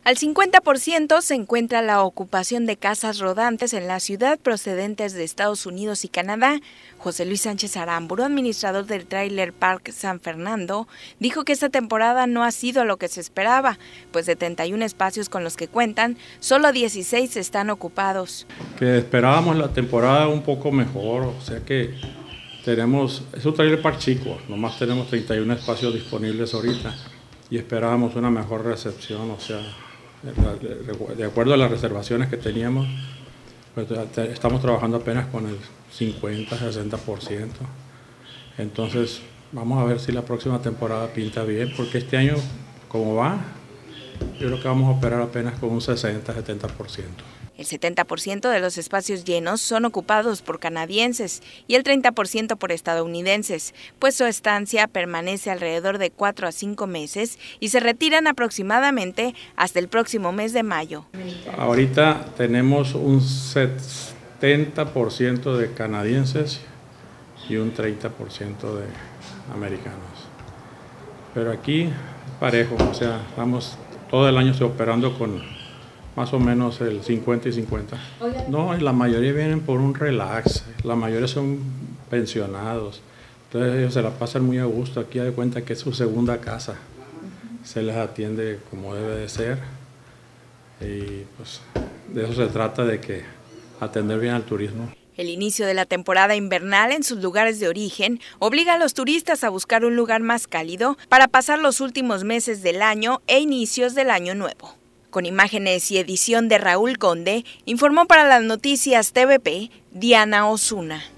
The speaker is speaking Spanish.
Al 50% se encuentra la ocupación de casas rodantes en la ciudad procedentes de Estados Unidos y Canadá. José Luis Sánchez Aramburu, administrador del Trailer Park San Fernando, dijo que esta temporada no ha sido lo que se esperaba, pues de 31 espacios con los que cuentan, solo 16 están ocupados. Que esperábamos la temporada un poco mejor, o sea que es un Trailer Park chico, nomás tenemos 31 espacios disponibles ahorita y esperábamos una mejor recepción, o sea, de acuerdo a las reservaciones que teníamos, pues estamos trabajando apenas con el 50-60%. Entonces, vamos a ver si la próxima temporada pinta bien, porque este año, como va, yo creo que vamos a operar apenas con un 60-70%. El 70% de los espacios llenos son ocupados por canadienses y el 30% por estadounidenses, pues su estancia permanece alrededor de 4 a 5 meses y se retiran aproximadamente hasta el próximo mes de mayo. Ahorita tenemos un 70% de canadienses y un 30% de americanos. Pero aquí parejo, o sea, estamos todo el año operando con más o menos el 50 y 50. No, la mayoría vienen por un relax, la mayoría son pensionados, entonces ellos se la pasan muy a gusto, aquí de cuenta que es su segunda casa, se les atiende como debe de ser y pues de eso se trata, de que atender bien al turismo. El inicio de la temporada invernal en sus lugares de origen obliga a los turistas a buscar un lugar más cálido para pasar los últimos meses del año e inicios del año nuevo. Con imágenes y edición de Raúl Conde, informó para las Noticias TVP, Diana Osuna.